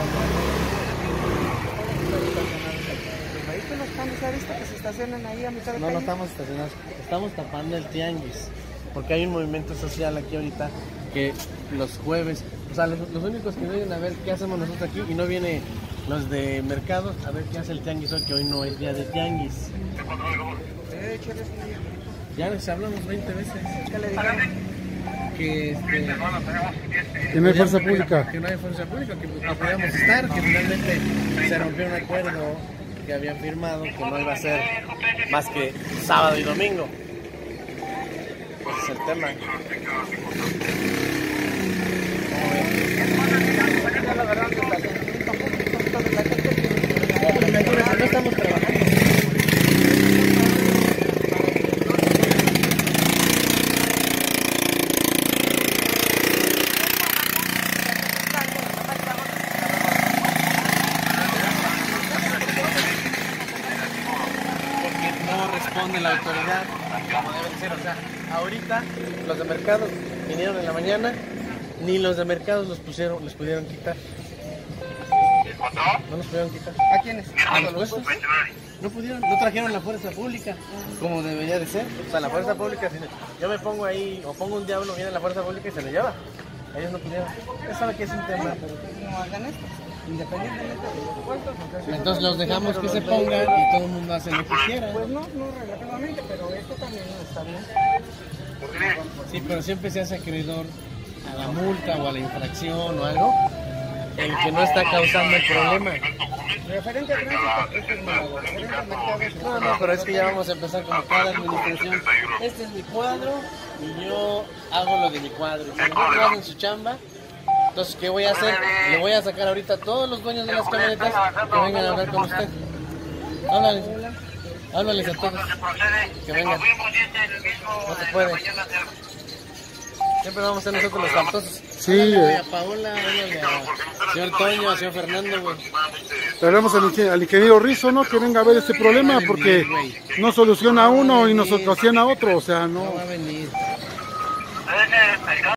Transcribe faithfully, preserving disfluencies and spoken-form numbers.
Los vehículos están, ¿se ha visto que se estacionan ahí a mitad de No, calle? no estamos estacionados, estamos tapando el tianguis, porque hay un movimiento social aquí ahorita que los jueves, o sea, los, los únicos que vienen a ver qué hacemos nosotros aquí y no viene los de mercados a ver qué hace el tianguis hoy, que hoy no es día de tianguis. Eh, échale. Ya les hablamos veinte veces. ¿Qué le dijeron? Que, este, Que no hay fuerza pública. Que no hay fuerza pública, que no podíamos estar, que finalmente se rompió un acuerdo que habían firmado, que no iba a ser más que sábado y domingo. Ese es el tema. La verdad, que está haciendo un poquito de la gente que No estamos trabajando. Responde la autoridad como debe ser. O sea, ahorita los de mercados vinieron en la mañana, ni los de mercados los pusieron, los pudieron quitar. No los pudieron quitar. ¿A quiénes? A los puestos. No pudieron, no trajeron la fuerza pública como debería de ser. O sea, la fuerza pública, si yo me pongo ahí o pongo un diablo, viene la fuerza pública y se lo lleva. Ellos no pudieron. Ya sabe que es un tema. Pero que no hagan esto. Independientemente de los puestos. Entonces los dejamos que se pongan y todo el mundo hace lo que quiera. Pues no, no relativamente, pero esto también no está bien. Sí, pero siempre se hace acreedor a la multa o a la infracción o algo el que no está causando el problema. Referente a tránsito, esto es nuevo. Referente a mercado, No, no, pero es que ya vamos a empezar como cada administración. Este es mi cuadro y yo hago lo de mi cuadro. Si nosotros hacen su chamba, entonces, ¿qué voy a hacer? Le voy a sacar ahorita a todos los dueños de las camionetas que vengan a hablar con usted. Háblales, háblales a todos. Que vengan. No se puede. Siempre vamos a ser nosotros los faltosos. Sí, Háblale eh. a Paola, háblale a señor Toño, a señor Fernando, güey. Le hablamos al, inge- al ingeniero Rizzo, ¿no? Que venga a ver este problema porque no soluciona a uno y nos ocasiona a otro, o sea, No no. va a venir.